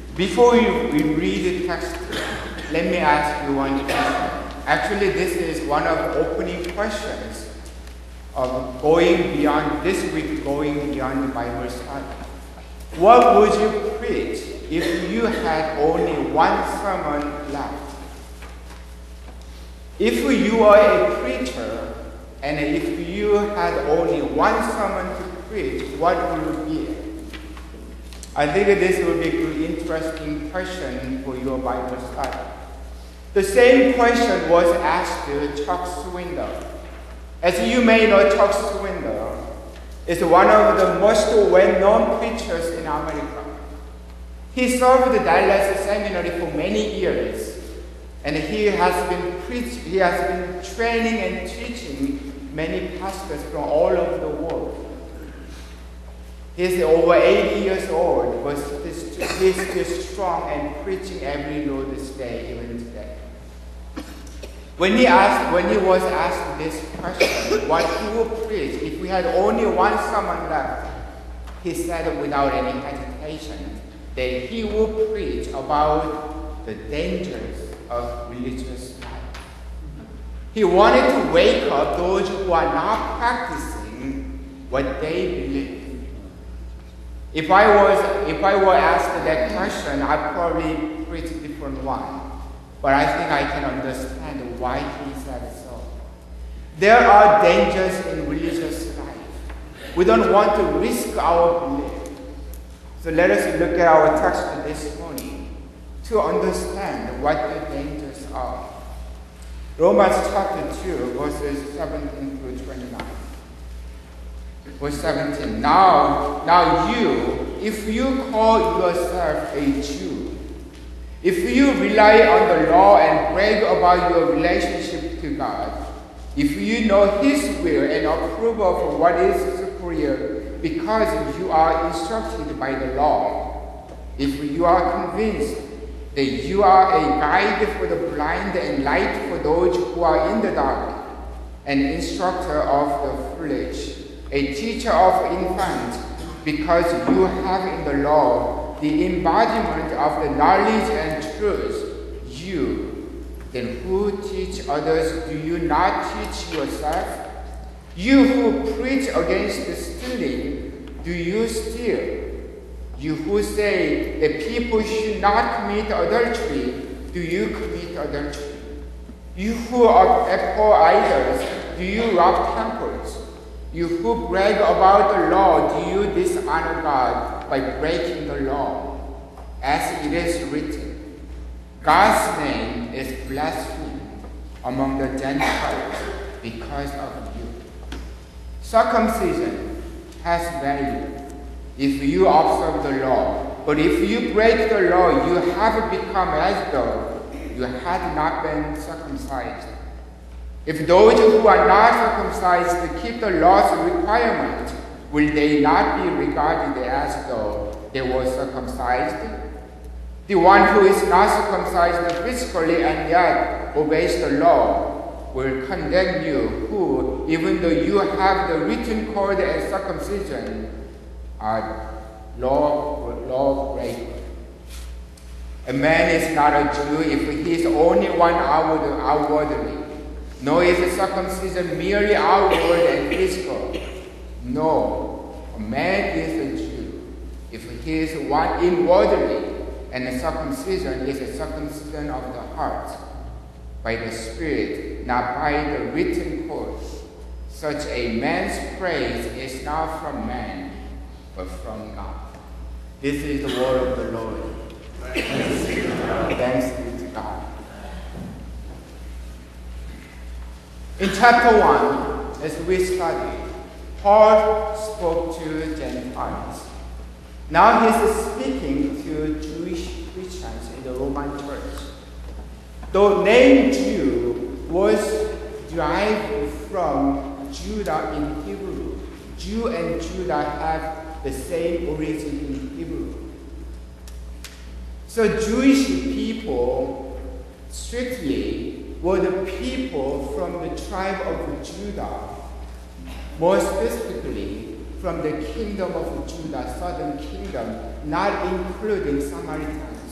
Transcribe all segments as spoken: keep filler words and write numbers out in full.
Before we, we read the text, let me ask you one question. Actually, this is one of the opening questions of going beyond, this week, going beyond the Bible study. What would you preach if you had only one sermon left? If you are a preacher, and if you had only one sermon to preach, what would it be? I think this will be an interesting question for your Bible study. The same question was asked to Chuck Swindoll. As you may know, Chuck Swindoll is one of the most well-known preachers in America. He served the Dallas Seminary for many years, and he has been preaching, he has been training and teaching many pastors from all over the world. He's over eighty years old, but he's still strong and preaching every Lord's Day, even today. When he asked, when he was asked this question, what he would preach if we had only one sermon left, he said without any hesitation that he would preach about the dangers of religious life. He wanted to wake up those who are not practicing what they believe. If I was, if I were asked that question, I'd probably preach a different one. But I think I can understand why he said so. There are dangers in religious life. We don't want to risk our belief. So let us look at our text this morning to understand what the dangers are. Romans chapter two, verses seventeen through twenty-nine. Verse seventeen, now, now you, if you call yourself a Jew, if you rely on the law and brag about your relationship to God, if you know His will and approve of what is superior because you are instructed by the law, if you are convinced that you are a guide for the blind and light for those who are in the dark, an instructor of the foolish, a teacher of infants, because you have in the law the embodiment of the knowledge and truth, you, then who teach others, do you not teach yourself? You who preach against stealing, do you steal? You who say that people should not commit adultery, do you commit adultery? You who abhor idols, do you rob temples? You who brag about the law, do you dishonor God by breaking the law? As it is written, God's name is blasphemed among the Gentiles because of you. Circumcision has value if you observe the law, but if you break the law, you have become as though you had not been circumcised. If those who are not circumcised keep the law's requirement, will they not be regarded as though they were circumcised? The one who is not circumcised physically and yet obeys the law will condemn you, who, even though you have the written code and circumcision, are law, law breaker. A man is not a Jew if he is only one outward, outwardly. Nor is circumcision merely outward and physical. No, a man is a Jew if he is one inwardly, and the circumcision is a circumcision of the heart, by the Spirit, not by the written code. Such a man's praise is not from man, but from God. This is the word of the Lord. Thanks be to God. Thanks be to God. In chapter one, as we studied, Paul spoke to Gentiles. Now he's speaking to Jewish Christians in the Roman church. The name Jew was derived from Judah in Hebrew. Jew and Judah have the same origin in Hebrew. So Jewish people strictly were the people from the tribe of Judah, more specifically from the kingdom of Judah, southern kingdom, not including Samaritans.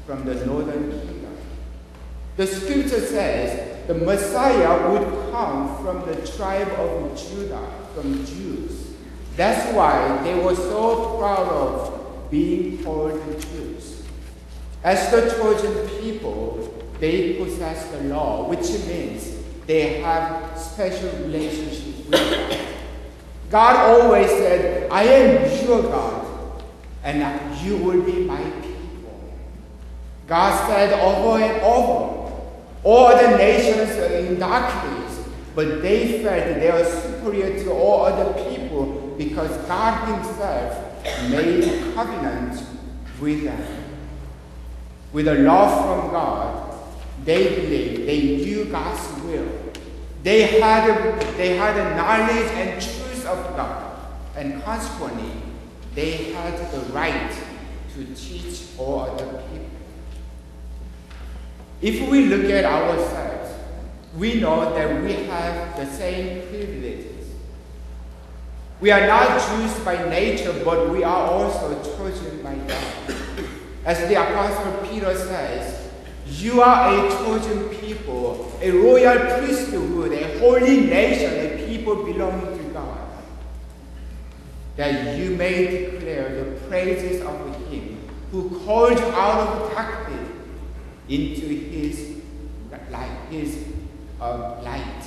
from the northern kingdom. The scripture says the Messiah would come from the tribe of Judah, from Jews. That's why they were so proud of being called Jews. As the chosen people, they possess the law, which means they have special relationship with God. God always said, I am your God, and you will be my people. God said over and over, all other nations are in darkness, but they felt they are superior to all other people because God himself made a covenant with them. With a love from God, they believed, they knew God's will. They had a, they had a knowledge and truth of God, and consequently, they had the right to teach all other people. If we look at ourselves, we know that we have the same privileges. We are not Jews by nature, but we are also chosen by God. As the Apostle Peter says, you are a chosen people, a royal priesthood, a holy nation, a people belonging to God, that you may declare the praises of him who called out of darkness into his light. His, uh, light.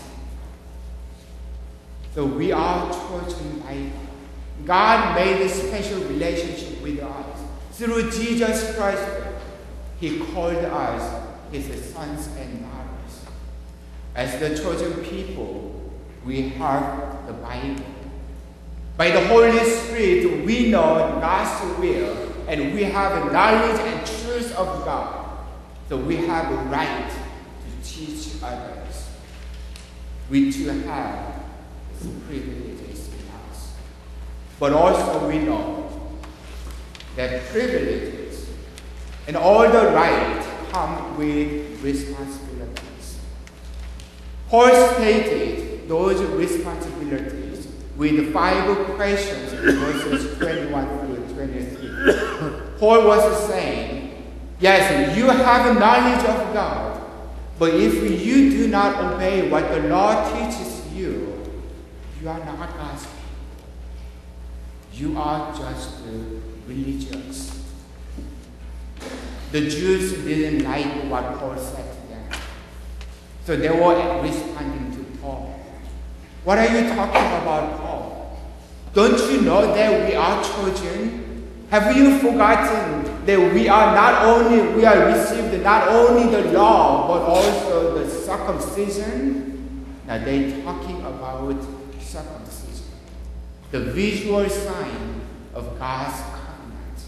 So we are chosen by God. God made a special relationship with us. Through Jesus Christ, he called us his sons and daughters. As the chosen people, we have the Bible. By the Holy Spirit, we know God's will, and we have a knowledge and truth of God. So we have a right to teach others. We too have these privileges in us. But also we know that privileges and all the right come with responsibilities. Paul stated those responsibilities with five questions in verses twenty-one through twenty-three. Paul was saying, yes, you have knowledge of God, but if you do not obey what the law teaches you, you are not God's people. You are just religious. The Jews didn't like what Paul said to them, so they were responding to Paul. What are you talking about, Paul? Don't you know that we are chosen? Have you forgotten that we are not only, we are received not only the law, but also the circumcision? Now they're talking about circumcision, the visual sign of God's covenant.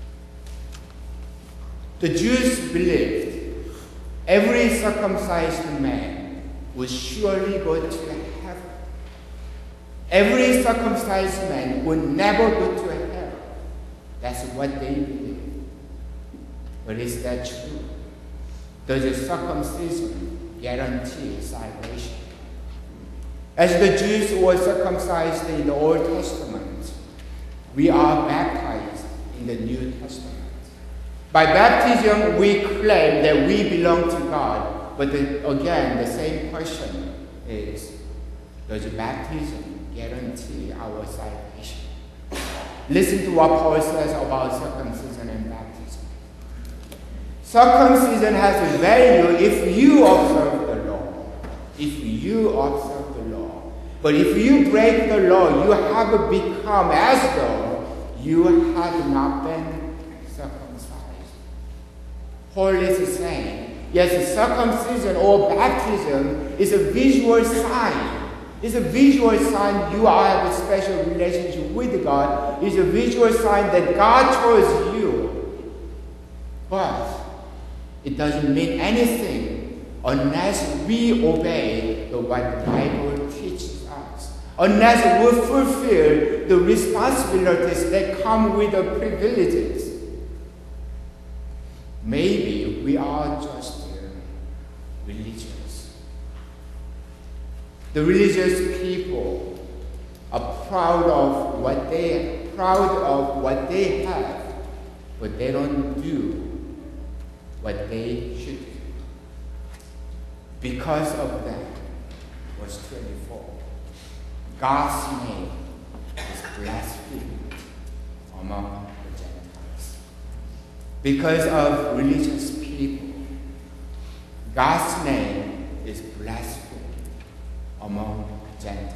The Jews believed every circumcised man would surely go to heaven. Every circumcised man would never go to hell. That's what they believe. But is that true? Does the circumcision guarantee salvation? As the Jews were circumcised in the Old Testament, we are baptized in the New Testament. By baptism, we claim that we belong to God. But the, again, the same question is, does baptism guarantee our salvation? Listen to what Paul says about circumcision and baptism. Circumcision has value if you observe the law. If you observe the law. But if you break the law, you have become as though you had not been circumcised. Paul is saying, yes, circumcision or baptism is a visual sign. It's a visual sign you have a special relationship with God. It's a visual sign that God chose you. But it doesn't mean anything unless we obey the what the Bible teaches us. Unless we fulfill the responsibilities that come with the privileges. Maybe we are just uh, religious. The religious people are proud of what they proud of what they have, but they don't do what they should do. Because of that, verse twenty-four, God's name is blasphemed among the Gentiles. Because of religious people, God's name is blasphemed among Gentiles.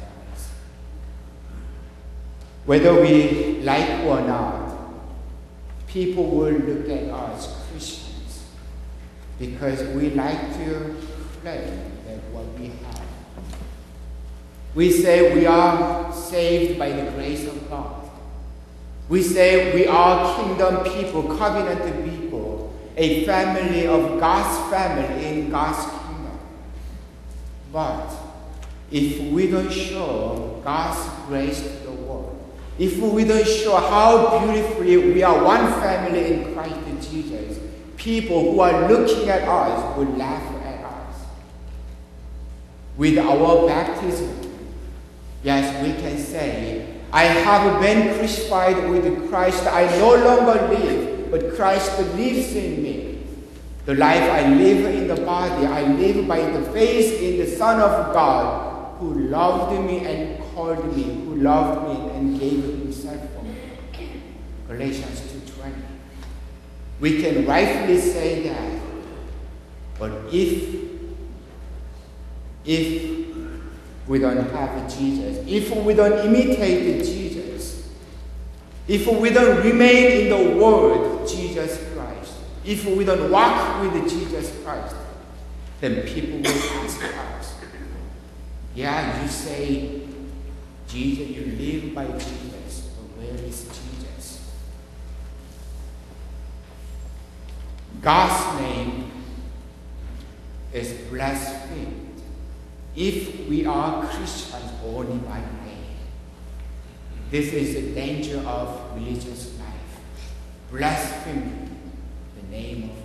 Whether we like or not, people will look at us Christians because we like to claim that what we have. We say we are saved by the grace of God. We say we are kingdom people, covenant people, a family of God's family in God's kingdom. But if we don't show God's grace to the world, if we don't show how beautifully we are one family in Christ Jesus, people who are looking at us will laugh at us. With our baptism, yes, we can say, I have been crucified with Christ. I no longer live, but Christ lives in me. The life I live in the body, I live by the faith in the Son of God, who loved me and called me, who loved me and gave himself for me. Galatians two twenty. We can rightfully say that, but if, if we don't have Jesus, if we don't imitate Jesus, if we don't remain in the Word, Jesus Christ, if we don't walk with Jesus Christ, then people will ask us, yeah, you say Jesus, you live by Jesus, but where is Jesus? God's name is blasphemed if we are Christians only by name. This is the danger of religious life, blaspheming the name of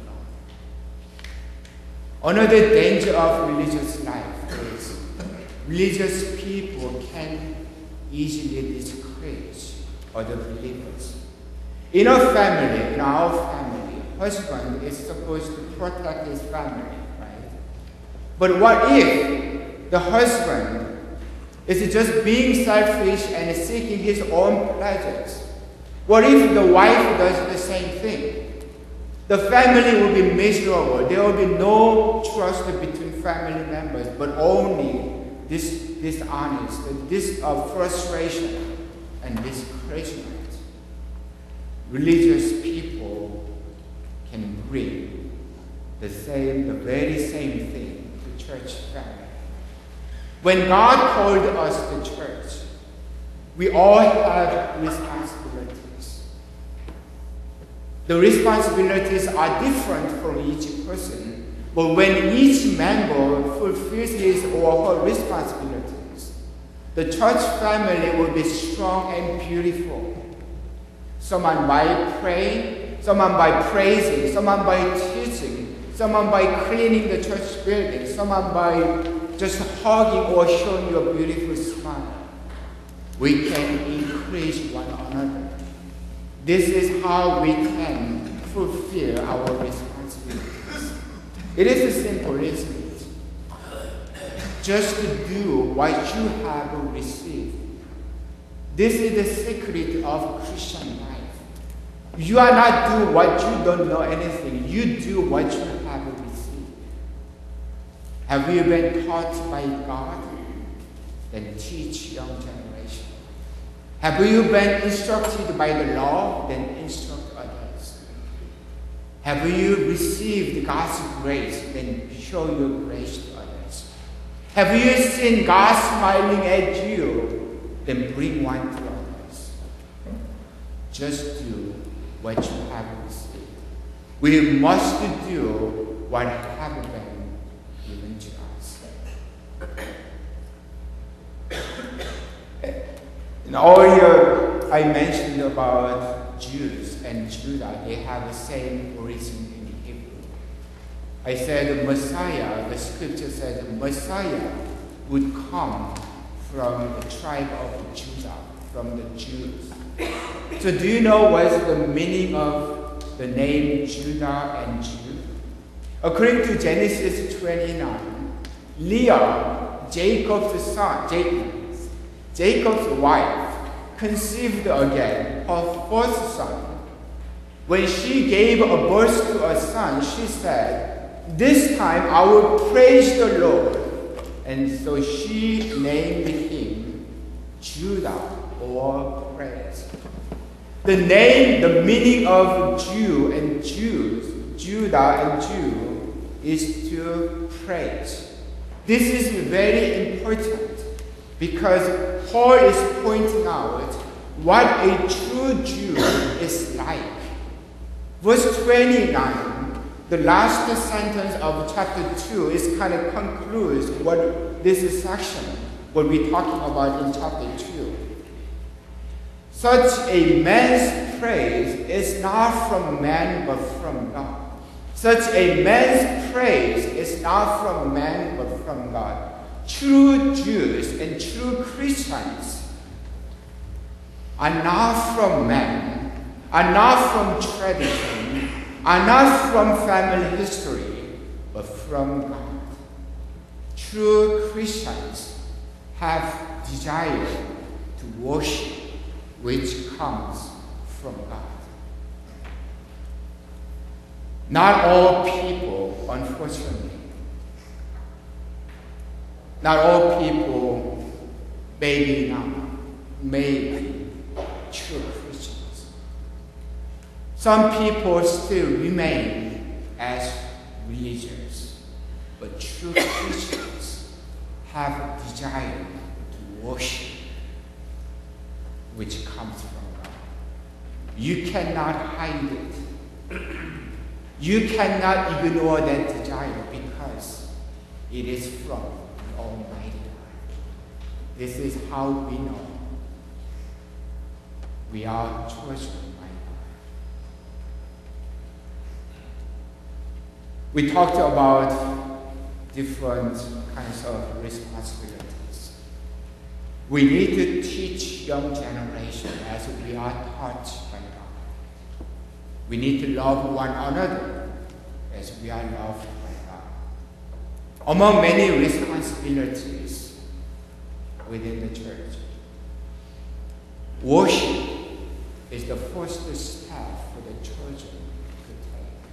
God. Another danger of religious life is religious people can easily discourage other believers. In a family, in our family, husband is supposed to protect his family, right? But what if the husband is just being selfish and seeking his own pleasures? What if the wife does the same thing? The family will be miserable. There will be no trust between family members, but only this dishonest, this uh, frustration and discouragement. Religious people can bring the same, the very same thing to church family. When God called us to church, we all have responsibilities. The responsibilities are different from each person, but when each member fulfills his or her responsibilities, the church family will be strong and beautiful. Someone by praying, someone by praising, someone by teaching, someone by cleaning the church building, someone by just hugging or showing you a beautiful smile. We can encourage one another. This is how we can fulfill our responsibilities. It is simple, isn't it? Just to do what you have received. This is the secret of Christian life. You are not doing what you don't know anything. You do what you have received. Have you been taught by God? Then teach young generation. Have you been instructed by the law? Then instruct others. Have you received God's grace? Then show your grace to others. Have you seen God smiling at you? Then bring one to others. Just do what you have received. We must do what has been given to us. And earlier I mentioned about Jews and Judah. They have the same origin in Hebrew. I said Messiah, the scripture said Messiah would come from the tribe of Judah, from the Jews. So do you know what's the meaning of the name Judah and Jew? According to Genesis twenty-nine, Leah, Jacob's son, Jacob, Jacob's wife, conceived again her first son. When she gave a birth to a son, she said, "This time I will praise the Lord." And so she named him Judah, or praise. The name, the meaning of Jew and Jews, Judah and Jew, is to praise. This is very important because Paul is pointing out what a true Jew is like. Verse twenty-nine, the last sentence of chapter two, is kind of concludes what this section, what we're talking about in chapter two. Such a man's praise is not from man but from God. Such a man's praise is not from man but from God. True Jews and true Christians are not from man, are not from tradition, are not from family history, but from God. True Christians have desire to worship, which comes from God. Not all people, unfortunately, not all people may be not, may be true Christians. Some people still remain as religious, but true Christians have a desire to worship, which comes from God. You cannot hide it. You cannot ignore that desire because it is from the Almighty God. This is how we know we are chosen by God. We talked about different kinds of responsibilities. We need to teach young generation as we are taught by God. We need to love one another as we are loved by God. Among many responsibilities within the church, worship is the first step for the church to take.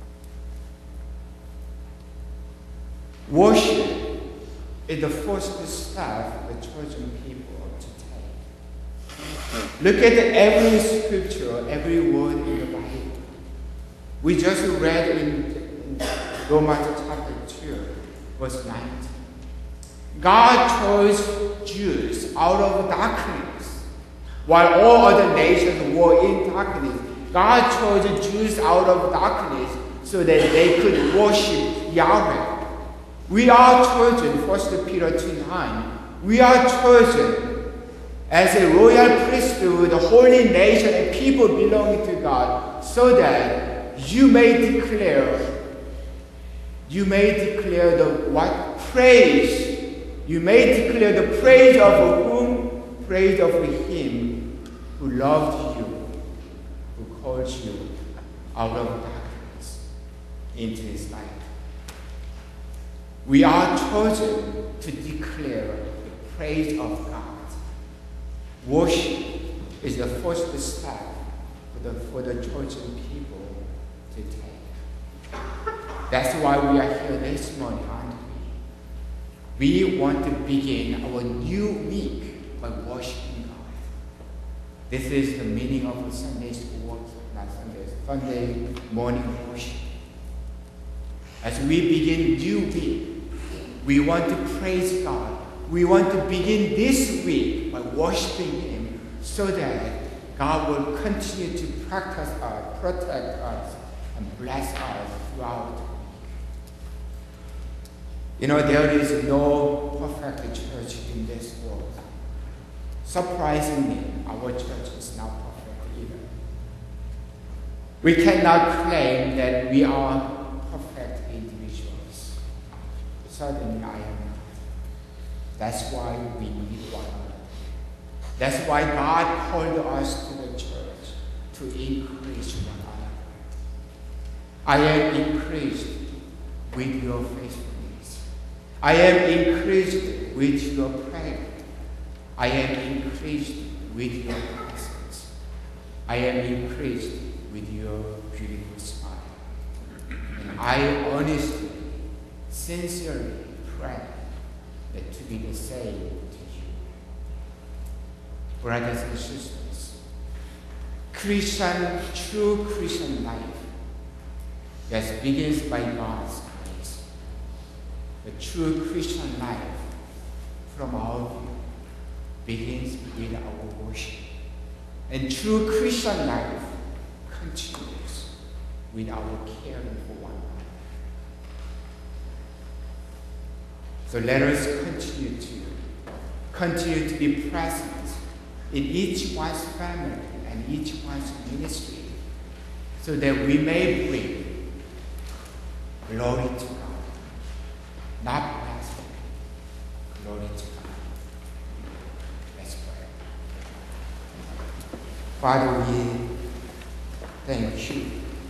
Worship is the first step for the church and people to take. Look at every scripture, every word in the Bible. We just read in Romans chapter two, verse nineteen. God chose Jews out of darkness, while all other nations were in darkness. God chose Jews out of darkness so that they could worship Yahweh. We are chosen, First Peter two nine. We are chosen as a royal priesthood, a holy nation, and people belonging to God, so that you may declare, you may declare the what? Praise. You may declare the praise of whom? Praise of him who loved you, who called you out of darkness into his light. We are chosen to declare the praise of God. Worship is the first step for the, for the church and people to take. That's why we are here this morning, aren't we? We want to begin our new week by worshiping God. This is the meaning of Sunday school, not Sunday, Sunday morning worship. As we begin new week, we want to praise God. We want to begin this week by worshiping him so that God will continue to practice us, protect us, and bless us throughout the week. You know, there is no perfect church in this world. Surprisingly, our church is not perfect either. We cannot claim that we are perfect individuals. Certainly I am not. That's why we need one another. That's why God called us to the church to encourage one another. I am encouraged with your faithfulness. I am increased with your prayer. I am increased with your presence. I am increased with your beautiful smile. And I honestly, sincerely pray that to be the same to you. Brothers and sisters, Christian, true Christian life, yes, begins by God's grace. The true Christian life, from our view, begins with our worship. And true Christian life continues with our caring for one another. So let us continue to continue to be present in each one's family and each one's ministry, so that we may bring glory to God, not blasphemy, glory to God. Let's pray. Father, we thank you.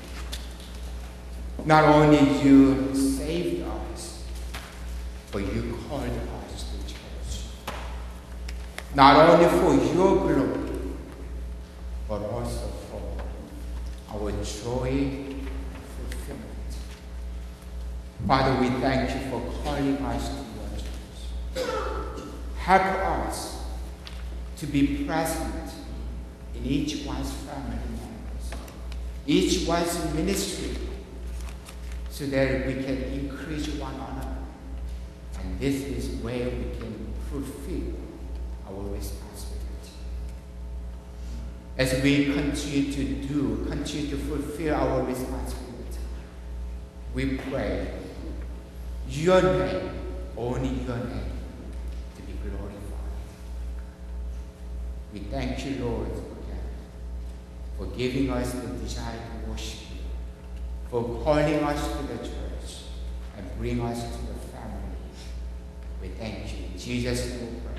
Not only you saved us, but you called us to church. Not only for your glory, but also for our joy and fulfillment. Father, we thank you for calling us to your church. Help us to be present in each one's family members, each one's ministry, so that we can increase one another. And this is where we can fulfill our responsibility. As we continue to do, continue to fulfill our responsibility, we pray your name, only your name, to be glorified. We thank you, Lord, again, for giving us the desire to worship you, for calling us to the church and bring us to the family. We thank you. In Jesus' name we pray.